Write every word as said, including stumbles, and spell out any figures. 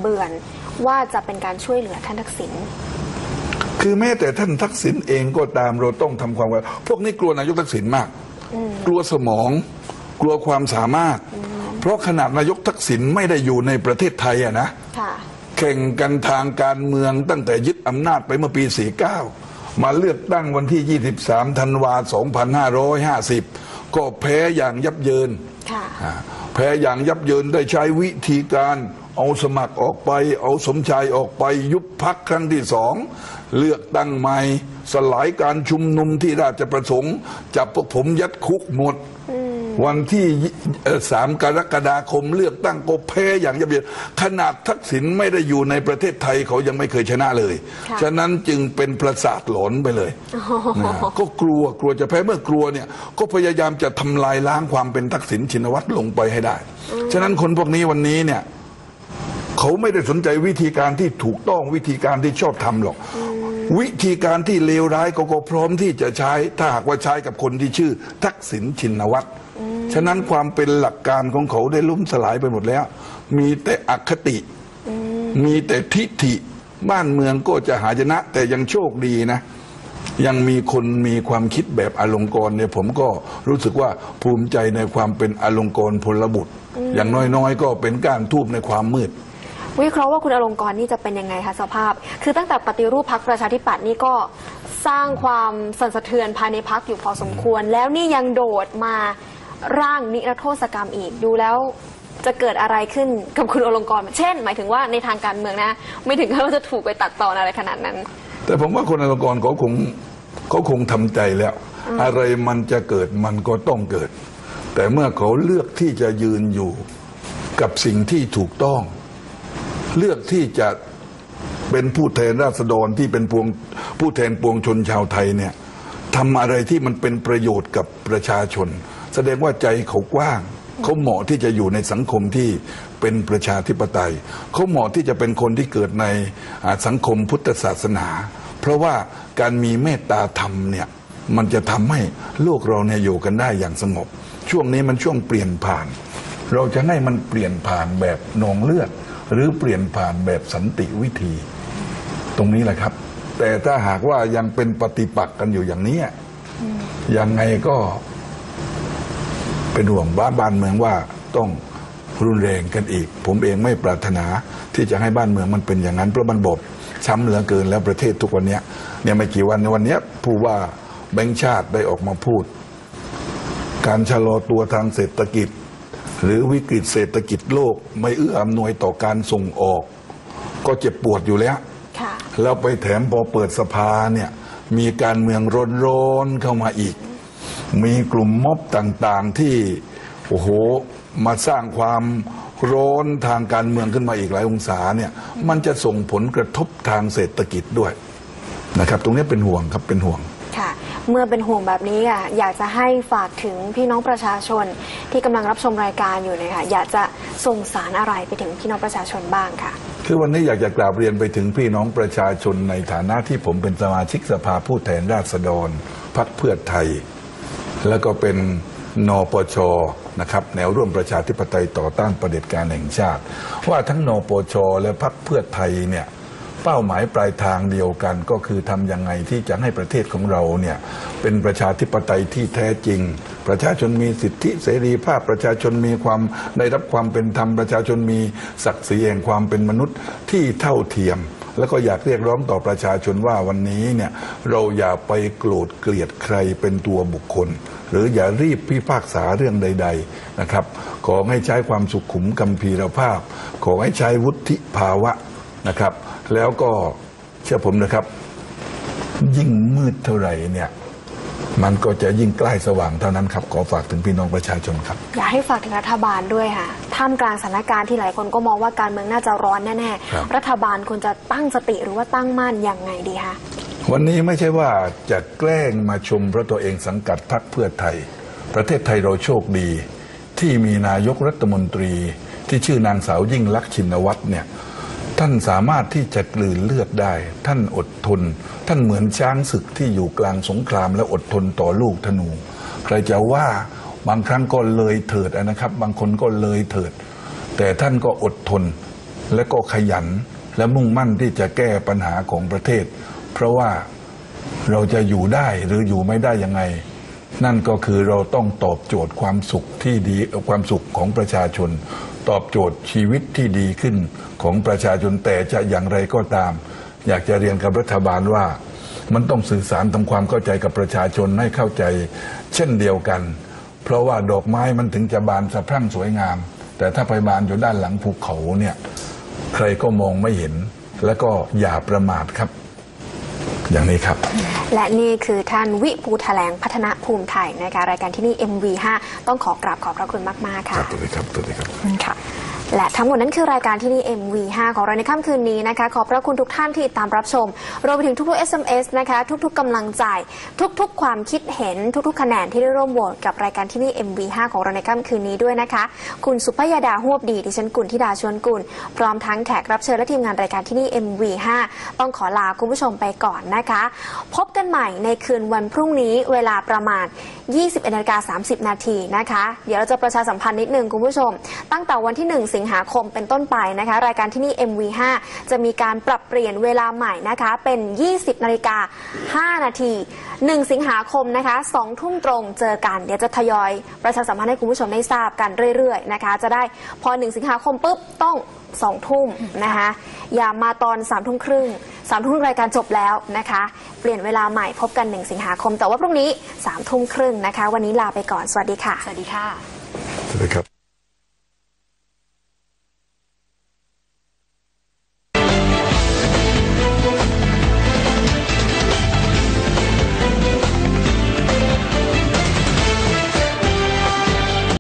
เบือนว่าจะเป็นการช่วยเหลือท่านทักษิณคือแม้แต่ท่านทักษิณเองก็ตามเราต้องทำความว่าพวกนี้กลัวนายกทักษิณมากกลัวสมองกลัวความสามารถเพราะขนาดนายกทักษิณไม่ได้อยู่ในประเทศไทยอะนะแข่งกันทางการเมืองตั้งแต่ยึดอำนาจไปเมื่อปีสี่สิบเก้ามาเลือกตั้งวันที่ยี่สิบสามธันวาคมสองพันห้าร้อยห้าสิบก็แพ้อย่างยับเยินแพ้อย่างยับเยินได้ใช้วิธีการเอาสมัครออกไปเอาสมชายออกไปยุบพรรคครั้งที่สองเลือกตั้งใหม่สลายการชุมนุมที่ราชประสงค์จับพวกผมยัดคุกหมดวันที่สามกรกฎาคมเลือกตั้งก็แพ้อย่างยับเยินขนาดทักษิณไม่ได้อยู่ในประเทศไทยเขายังไม่เคยชนะเลยฉะนั้นจึงเป็นประสาทหลอนไปเลยก็กลัวกลัวจะแพ้เมื่อกลัวเนี่ยก็พยายามจะทำลายล้างความเป็นทักษิณชินวัตรลงไปให้ได้ฉะนั้นคนพวกนี้วันนี้เนี่ยเขาไม่ได้สนใจวิธีการที่ถูกต้องวิธีการที่ชอบทำหรอกวิธีการที่เลวร้ายเขาก็พร้อมที่จะใช้ถ้าหากว่าใช้กับคนที่ชื่อทักษิณชินวัตรฉะนั้นความเป็นหลักการของเขาได้ล้มสลายไปหมดแล้วมีแต่อคติมีแต่ทิฐิบ้านเมืองก็จะหาชนะแต่ยังโชคดีนะยังมีคนมีความคิดแบบอลงกรณ์เนี่ยผมก็รู้สึกว่าภูมิใจในความเป็นอลงกรณ์พลบุตรอย่างน้อยๆก็เป็นก้านทูบในความมืดวิเคราะห์ว่าคุณอลงกรณ์นี่จะเป็นยังไงคะสภาพคือตั้งแต่ปฏิรูปพรรคประชาธิปัตย์นี่ก็สร้างความสั่นสะเทือนภายในพรรคอยู่พอสมควรแล้วนี่ยังโดดมาร่างนิรโทษกรรมอีกดูแล้วจะเกิดอะไรขึ้นกับคุณอลงกรณ์เช่นหมายถึงว่าในทางการเมืองนะไม่ถึงว่าจะถูกไปตัดตอนอะไรขนาดนั้นแต่ผมว่าคุณอลงกรณ์เขาคงเขาคงทำใจแล้วอะไรมันจะเกิดมันก็ต้องเกิดแต่เมื่อเขาเลือกที่จะยืนอยู่กับสิ่งที่ถูกต้องเลือกที่จะเป็นผู้แทนราษฎรที่เป็นพวงผู้แทนปวงชนชาวไทยเนี่ยทำอะไรที่มันเป็นประโยชน์กับประชาชนแสดงว่าใจเขากว้างเขาเหมาะที่จะอยู่ในสังคมที่เป็นประชาธิปไตยเขาเหมาะที่จะเป็นคนที่เกิดในสังคมพุทธศาสนาเพราะว่าการมีเมตตาธรรมเนี่ยมันจะทำให้โลกเราเนี่ยอยู่กันได้อย่างสงบช่วงนี้มันช่วงเปลี่ยนผ่านเราจะให้มันเปลี่ยนผ่านแบบนองเลือดหรือเปลี่ยนผ่านแบบสันติวิธีตรงนี้แหละครับแต่ถ้าหากว่ายังเป็นปฏิปักษ์กันอยู่อย่างนี้ยังไงก็เป็นห่วงบ้านบ้านเมืองว่าต้องรุนแรงกันอีกผมเองไม่ปรารถนาที่จะให้บ้านเมืองมันเป็นอย่างนั้นเพราะมันบอบช้ำเหลือเกินแล้วประเทศทุกวันนี้เนี่ยไม่กี่วันในวันนี้ผู้ว่าแบงก์ชาติได้ออกมาพูดการชะลอตัวทางเศรษฐกิจหรือวิกฤตเศรษฐกิจโลกไม่เอื้ออำนวยต่อการส่งออกก็เจ็บปวดอยู่แล้วแล้วไปแถมพอเปิดสภาเนี่ยมีการเมืองร้อนๆเข้ามาอีกมีกลุ่มม็อบต่างๆที่โอ้โหมาสร้างความร้อนทางการเมืองขึ้นมาอีกหลายองศาเนี่ยมันจะส่งผลกระทบทางเศรษฐกิจด้วยนะครับตรงนี้เป็นห่วงครับเป็นห่วงค่ะเมื่อเป็นห่วงแบบนี้อ่ะอยากจะให้ฝากถึงพี่น้องประชาชนที่กำลังรับชมรายการอยู่นะคะอยากจะส่งสารอะไรไปถึงพี่น้องประชาชนบ้างค่ะคือวันนี้อยากจะกราบเรียนไปถึงพี่น้องประชาชนในฐานะที่ผมเป็นสมาชิกสภาผู้แทนราษฎรพรรคเพื่อไทยแล้วก็เป็นนปช.นะครับแนวร่วมประชาธิปไตยต่อต้านเผด็จการแห่งชาติว่าทั้งนปช.และพรรคเพื่อไทยเนี่ยเป้าหมายปลายทางเดียวกันก็คือทำยังไงที่จะให้ประเทศของเราเนี่ยเป็นประชาธิปไตยที่แท้จริงประชาชนมีสิทธิเสรีภาพประชาชนมีความได้รับความเป็นธรรมประชาชนมีศักดิ์ศรีแห่งความเป็นมนุษย์ที่เท่าเทียมแล้วก็อยากเรียกร้องต่อประชาชนว่าวันนี้เนี่ยเราอย่าไปโกรธเกลียดใครเป็นตัวบุคคลหรืออย่ารีบพิพากษาเรื่องใดๆนะครับขอให้ใช้ความสุขุมกัมพีรภาพขอให้ใช้วุฒิภาวะนะครับแล้วก็เชื่อผมนะครับยิ่งมืดเท่าไหร่เนี่ยมันก็จะยิ่งใกล้สว่างเท่านั้นครับขอฝากถึงพี่น้องประชาชนครับอยากให้ฝากถึงรัฐบาลด้วยค่ะท่ามกลางสถานการณ์ที่หลายคนก็มองว่าการเมืองน่าจะร้อนแน่ๆรัฐบาลควรจะตั้งสติหรือว่าตั้งมั่นอย่างไงดีคะวันนี้ไม่ใช่ว่าจะแกล้งมาชมเพราะตัวเองสังกัดพรรคเพื่อไทยประเทศไทยเราโชคดีที่มีนายกรัฐมนตรีที่ชื่อนางสาวยิ่งลักษณ์ชินวัตรเนี่ยท่านสามารถที่จะกลืนเลือดได้ท่านอดทนท่านเหมือนช้างศึกที่อยู่กลางสงครามและอดทนต่อลูกธนูใครจะว่าบางครั้งก็เลยเถิดนะครับบางคนก็เลยเถิดแต่ท่านก็อดทนและก็ขยันและมุ่งมั่นที่จะแก้ปัญหาของประเทศเพราะว่าเราจะอยู่ได้หรืออยู่ไม่ได้ยังไงนั่นก็คือเราต้องตอบโจทย์ความสุขที่ดีความสุขของประชาชนตอบโจทย์ชีวิตที่ดีขึ้นของประชาชนแต่จะอย่างไรก็ตามอยากจะเรียนกับรัฐบาลว่ามันต้องสื่อสารทำความเข้าใจกับประชาชนให้เข้าใจเช่นเดียวกันเพราะว่าดอกไม้มันถึงจะบานสะพรั่งสวยงามแต่ถ้าไปบานอยู่ด้านหลังภูเขาเนี่ยใครก็มองไม่เห็นและก็อย่าประมาทครับอย่างนี้ครับและนี่คือท่านวิภูแถลงพัฒนภูมิไทยนะคะรายการที่นี่ เอ็ม วี ห้า ต้องขอกราบขอบพระคุณมากๆค่ะครับสวัสดีครับสวัสดีครับค่ะและทั้งหมดนั้นคือรายการที่นี่ เอ็ม วี ห้า ของเราในค่ำคืนนี้นะคะขอบพระคุณทุกท่านที่ตามรับชมรวมไปถึงทุกๆ เอส เอ็ม เอส นะคะทุกๆกำลังใจทุกๆความคิดเห็นทุกๆคะแนนที่ได้ร่วมโหวตกับรายการที่นี่ เอ็ม วี ห้า ของเราในค่ำคืนนี้ด้วยนะคะคุณสุภยดาฮวบดีดิฉันกุลธิดาชวนกุลพร้อมทั้งแขกรับเชิญและทีมงานรายการที่นี่ เอ็ม วี ห้า ต้องขอลาคุณผู้ชมไปก่อนนะคะพบกันใหม่ในคืนวันพรุ่งนี้เวลาประมาณ ยี่สิบเอ็ดนาฬิกาสามสิบนาทีนะคะเดี๋ยวเราจะประชาสัมพันธ์นิดนึงคุณผู้ชมตั้งแต่วันที่หนึ่งสิงหาคมเป็นต้นไปนะคะรายการที่นี่ เอ็ม วี ห้า จะมีการปรับเปลี่ยนเวลาใหม่นะคะเป็นยี่สิบนาฬิกาห้านาทีหนึ่งสิงหาคมนะคะสองทุ่มตรงเจอกันเดี๋ยวจะทยอยประชาสัมพันธ์ให้คุณผู้ชมได้ทราบกันเรื่อยๆนะคะจะได้พอหนึ่งสิงหาคมปุ๊บต้องสองทุ่มนะคะอย่ามาตอนสามทุ่มครึ่งสามทุ่มรายการจบแล้วนะคะเปลี่ยนเวลาใหม่พบกันหนึ่งสิงหาคมแต่ว่าพรุ่งนี้สามทุ่มครึ่งนะคะวันนี้ลาไปก่อนสวัสดีค่ะสวัสดีค่ะสวัสดีครับ